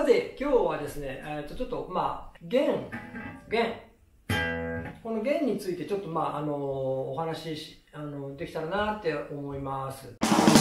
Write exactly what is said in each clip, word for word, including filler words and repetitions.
て今日はですね、えー、とちょっとまあ弦弦この弦についてちょっとまああのお話しあのできたらなって思います。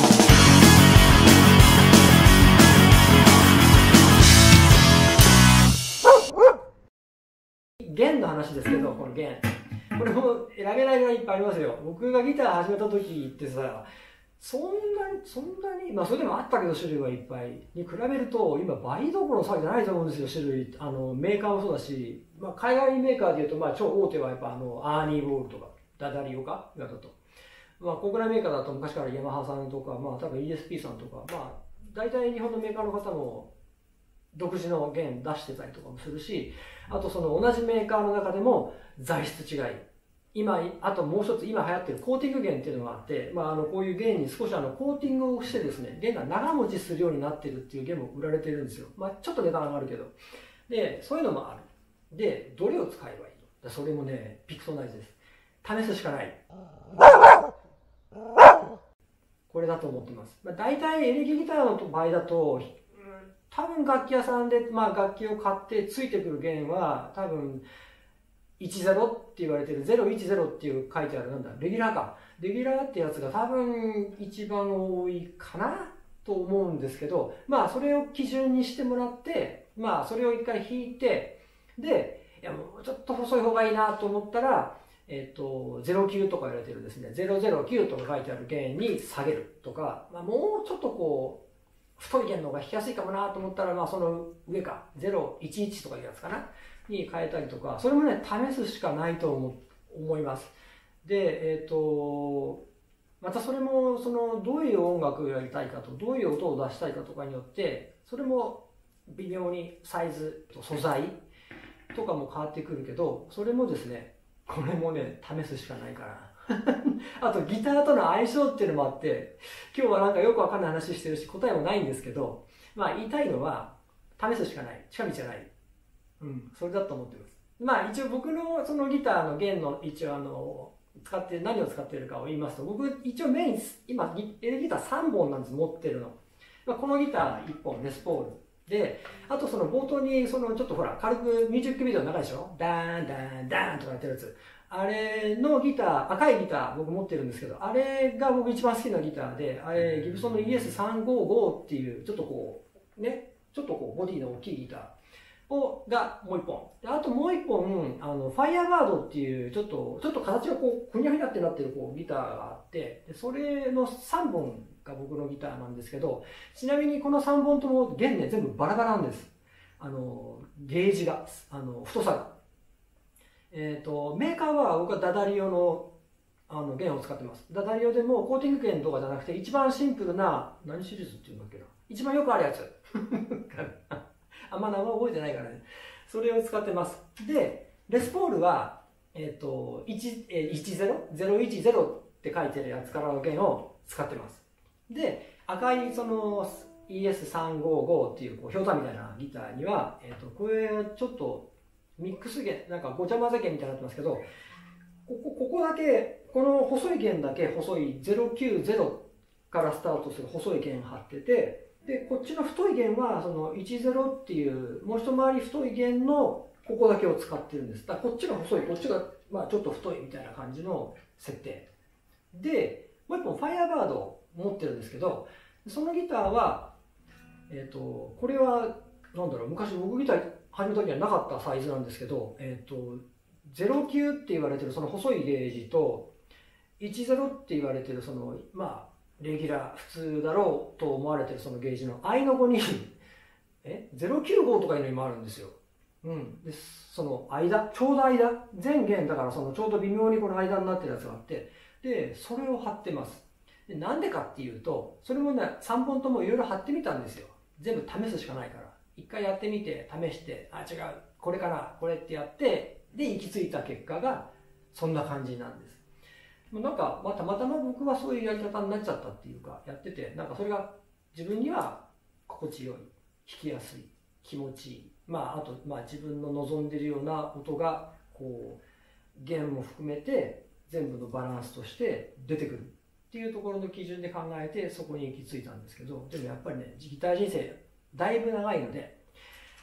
弦の話ですけど、この弦これも選べないぐらいいっぱいありますよ。僕がギター始めた時ってさ、そんなに、そんなに、まあそれでもあったけど種類はいっぱいに比べると、今倍どころの差じゃないと思うんですよ、種類。あの、メーカーもそうだし、まあ海外メーカーでいうと、まあ超大手はやっぱあの、アーニーボールとか、ダダリオか今だと。まあ国内メーカーだと昔からヤマハさんとか、まあ多分 イーエスピー さんとか、まあ大体日本のメーカーの方も独自の弦出してたりとかもするし、あとその同じメーカーの中でも材質違い。今、あともう一つ今流行ってるコーティング弦っていうのがあって、まあ、あのこういう弦に少しあのコーティングをしてですね、弦が長持ちするようになってるっていう弦も売られてるんですよ。まあ、ちょっと値段上がるけど。で、そういうのもある。で、どれを使えばいいの？それもね、ピクトナイズです。試すしかない。これだと思ってます。まあ、大体エレキギターの場合だと、多分楽器屋さんで、まあ、楽器を買ってついてくる弦は多分じゅうって言われてるゼロいちゼロっていう書いてあるなんだレギュラーかレギュラーってやつが多分一番多いかなと思うんですけど、まあそれを基準にしてもらって、まあそれを一回弾いて、でいやもうちょっと細い方がいいなと思ったら、えっとゼロきゅうとか言われてるですねゼロゼロきゅうとか書いてある弦に下げるとか、まあ、もうちょっとこう太い弦の方が弾きやすいかもなと思ったら、まあその上かゼロいちいちとかいうやつかなに変えたりとか、それもね試すしかないと思思います。で、えっとまたそれもそのどういう音楽をやりたいかと、どういう音を出したいかとかによってそれも微妙にサイズと素材とかも変わってくるけど、それもですねこれもね試すしかないからあとギターとの相性っていうのもあって、今日はなんかよくわかんない話してるし答えもないんですけど、まあ言いたいのは試すしかない、近道じゃない、うん、それだと思ってます。まあ一応僕のそのギターの弦の一応あの使って何を使っているかを言いますと、僕一応メイン今エレギターさんぼんなんです持ってるの。まあ、このギターいっぽんレスポールで、あとその冒頭にそのちょっとほら軽くミュージックビデオ長いでしょ、ダーンダーンダーンとかやってるやつ、あれのギター、赤いギター僕持ってるんですけど、あれが僕一番好きなギターで、あれギブソンの イーエスさんごご っていうちょっとこうねちょっとこうボディの大きいギターをがもう一本。であともう一本、あの、ファイヤーバードっていう、ちょっと、ちょっと形がこう、ふにゃふにゃってなってるこうギターがあって、でそれのさんぼんが僕のギターなんですけど、ちなみにこのさんぼんとも弦ね、全部バラバラなんです。あの、ゲージが、あの、太さが。えっと、メーカーは僕はダダリオの、あの、弦を使ってます。ダダリオでもコーティング弦とかじゃなくて、一番シンプルな、何シリーズっていうんだっけな。一番よくあるやつ。あんま名前覚えてないからね。それを使ってます。で、レスポールは、えっと、いちゼロ、ゼロいちゼロって書いてるやつからの弦を使ってます。で、赤いその イーエスさんごご っていうこう氷山みたいなギターには、えっと、これちょっとミックス弦、なんかごちゃ混ぜ弦みたいになってますけど、ここ、ここだけ、この細い弦だけ細いゼロきゅうゼロからスタートする細い弦張ってて、で、こっちの太い弦は、そのいちゼロっていう、もう一回り太い弦のここだけを使ってるんです。だからこっちが細い、こっちが、まあちょっと太いみたいな感じの設定。で、もう一本ファイヤーバードを持ってるんですけど、そのギターは、えっと、これは、なんだろう、昔僕ギター始めた時にはなかったサイズなんですけど、えっと、ゼロきゅうって言われてるその細いゲージと、いちゼロって言われてるその、まあ、レギュラー、普通だろうと思われてるそのゲージの合いの子にえゼロきゅうごとかいうのにもあるんですよ。うん。で、その間、ちょうど間、全弦だからそのちょうど微妙にこの間になってるやつがあって、で、それを貼ってます。で、なんでかっていうと、それもね、さんぼんともいろいろ貼ってみたんですよ。全部試すしかないから。一回やってみて、試して、あ、違う、これかな、これってやって、で、行き着いた結果が、そんな感じなんです。なんか、まあ、たまたま僕はそういうやり方になっちゃったっていうか、やってて、なんかそれが自分には心地よい、弾きやすい、気持ちいい。まあ、あと、まあ、自分の望んでいるような音が、こう、弦も含めて、全部のバランスとして出てくるっていうところの基準で考えて、そこに行き着いたんですけど、でもやっぱりね、ギター人生、だいぶ長いので、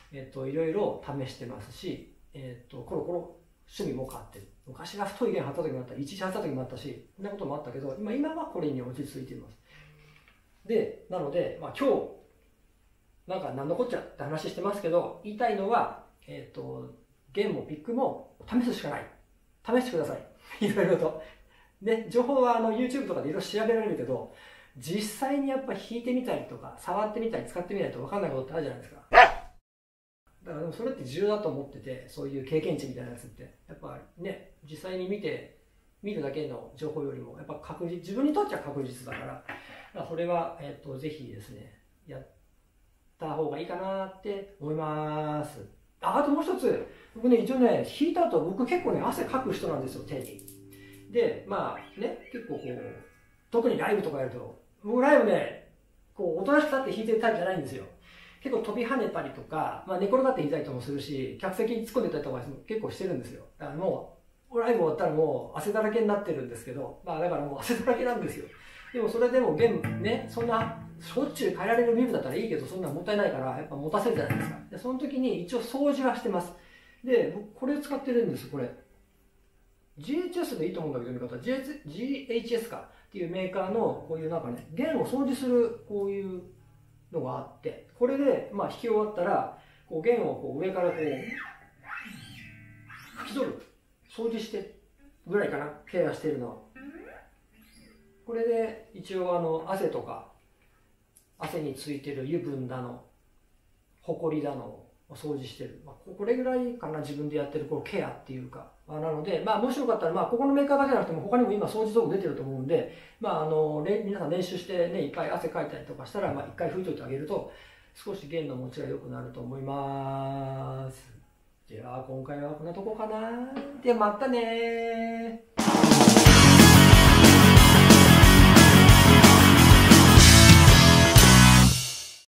えっと、いろいろ試してますし、えっと、コロコロ趣味も変わってる。昔は太い弦張った時もあった、一日張った時もあったし、そんなこともあったけど、今今はこれに落ち着いています。で、なので、まあ、今日、なんか何のこっちゃって話してますけど、言いたいのは、えっと、弦もピックも試すしかない。試してください。いろいろと。で、情報はあの YouTube とかでいろいろ調べられるけど、実際にやっぱ弾いてみたりとか、触ってみたり、使ってみないと分かんないことってあるじゃないですか。だからでもそれって重要だと思ってて、そういう経験値みたいなやつって。やっぱね、実際に見て、見るだけの情報よりも、やっぱ確実、自分にとっては確実だから、だからそれは、えっと、ぜひですね、やった方がいいかなって思います。あ、あともう一つ、僕ね、一応ね、弾いた後、僕結構ね、汗かく人なんですよ、手に。で、まあね、結構こう、特にライブとかやると、僕ライブね、こう、おとなしく立って弾いてるタイプじゃないんですよ。結構飛び跳ねたりとか、まあ寝転がって弾いたりとかもするし、客席に突っ込んでたりとか結構してるんですよ。だからもう、ライブ終わったらもう汗だらけになってるんですけど、まあだからもう汗だらけなんですよ。でもそれでも弦ね、そんな、しょっちゅう変えられるビブだったらいいけど、そんなもったいないから、やっぱ持たせるじゃないですか。で、その時に一応掃除はしてます。で、僕これ使ってるんです、これ。ジーエイチエス でいいと思うんだけど、見方。ジーエイチエス かっていうメーカーの、こういうなんかね、弦を掃除する、こういうのがあって、これで、まあ弾き終わったら、こう弦をこう上からこう、拭き取る。掃除してぐらいかな、ケアしてるのは。これで、一応あの、汗とか、汗についてる油分だの、ほこりだのを掃除してる。まあ、これぐらいかな、自分でやってるこうケアっていうか。まあ、なので、まあ、もしよかったら、まあ、ここのメーカーだけじゃなくても、他にも今掃除道具出てると思うんで、まあ、あの、皆さん練習してね、いっぱい汗かいたりとかしたら、まあ、一回拭いといてあげると、少し弦の持ちが良くなると思います。じゃあ、今回はこんなとこかな。では、またねー。